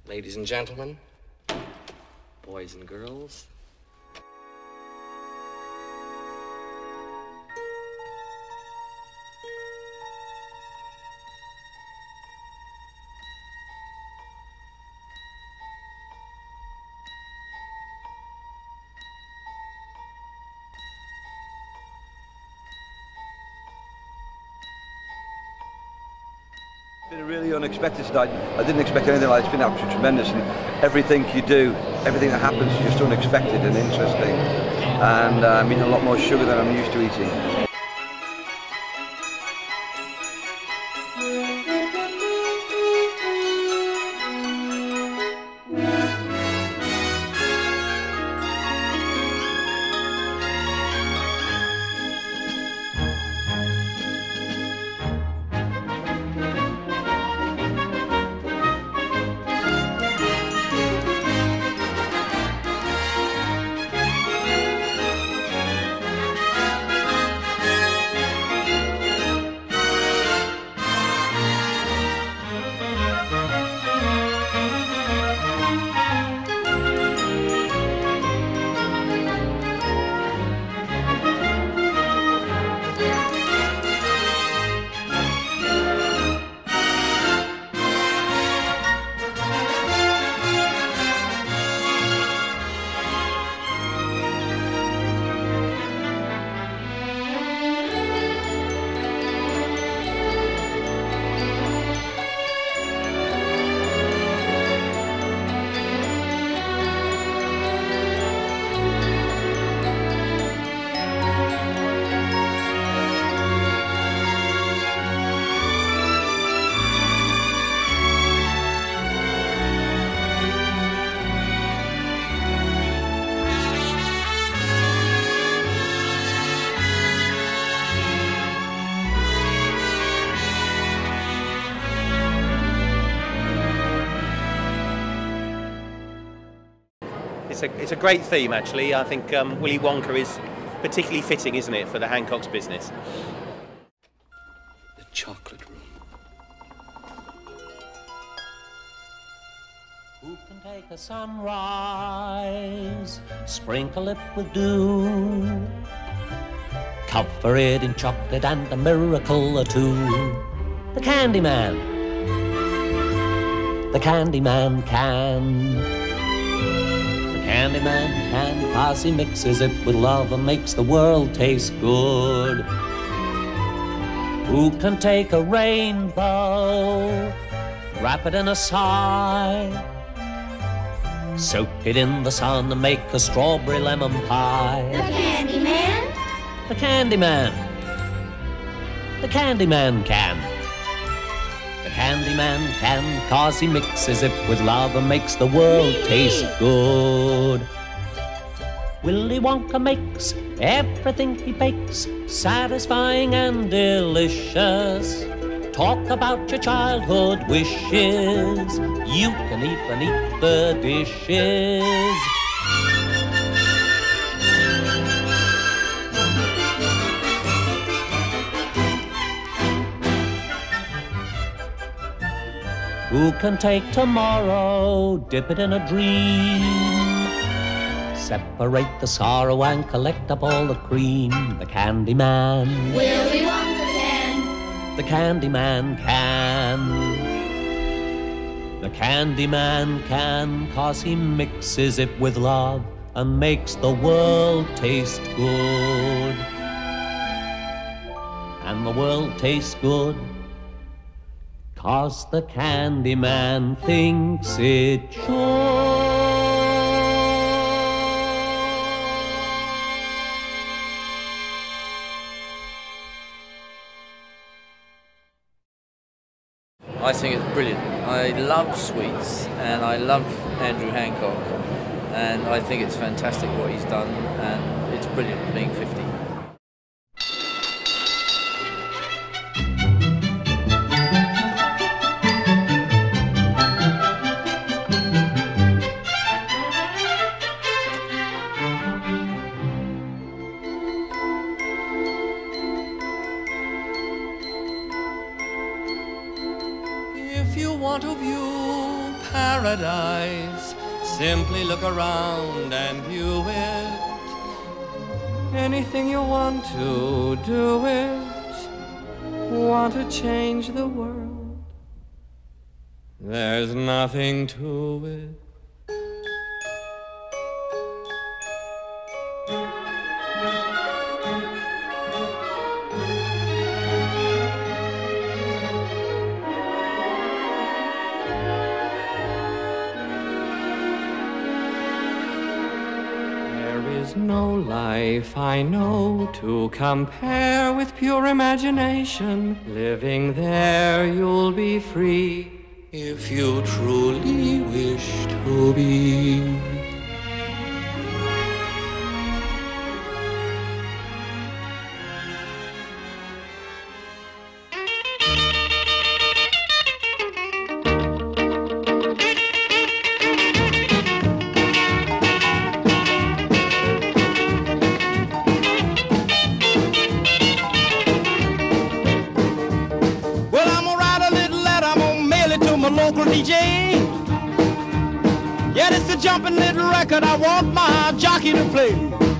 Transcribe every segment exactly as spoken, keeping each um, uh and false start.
Ladies and gentlemen, boys and girls. It's been a really unexpected start. I didn't expect anything like it. It's been absolutely tremendous, and everything you do, everything that happens is just unexpected and interesting, and uh, I'm eating a lot more sugar than I'm used to eating. It's a, it's a great theme, actually. I think um, Willy Wonka is particularly fitting, isn't it, for the Hancock's business? The chocolate room. Who can take a sunrise, sprinkle it with dew, cover it in chocolate and a miracle or two? The Candyman. The Candyman can. Candyman can, 'cause he mixes it with love and makes the world taste good. Who can take a rainbow, wrap it in a sigh, soak it in the sun and make a strawberry lemon pie? The Candyman? The Candyman. The Candyman can. The Candyman can, 'cause he mixes it with love and makes the world taste good. Willy Wonka makes everything he bakes satisfying and delicious. Talk about your childhood wishes, you can even eat the dishes. Who can take tomorrow, dip it in a dream, separate the sorrow and collect up all the cream? The Candyman. Willy Wonka can. The Candyman can. The Candyman can, 'cause he mixes it with love and makes the world taste good. And the world tastes good 'cause the Candyman thinks it should. I think it's brilliant. I love sweets and I love Andrew Hancock, and I think it's fantastic what he's done, and it's brilliant being fifty. If you want a view paradise. Simply look around and view it. Anything you want to, do it. Want to change the world? There's nothing to it. No life I know to compare with pure imagination. Living there you'll be free if you truly wish to be. D J. Yeah, this is a jumping little record I want my jockey to play.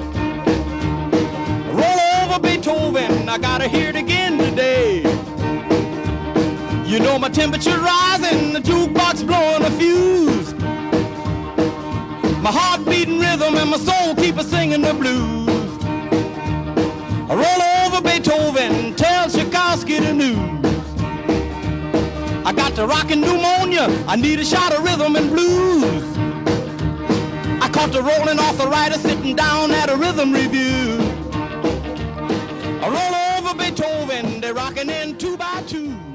Roll over Beethoven, I gotta hear it again today. You know my temperature rising, the jukebox blowing a fuse. My heart beating rhythm and my soul keep a singing the blues. I roll over Beethoven, tell Tchaikovsky the news. I got the rockin' pneumonia, I need a shot of rhythm and blues. I caught the rolling arthritis sitting down at a rhythm review. I roll over Beethoven, they're rockin' in two by two.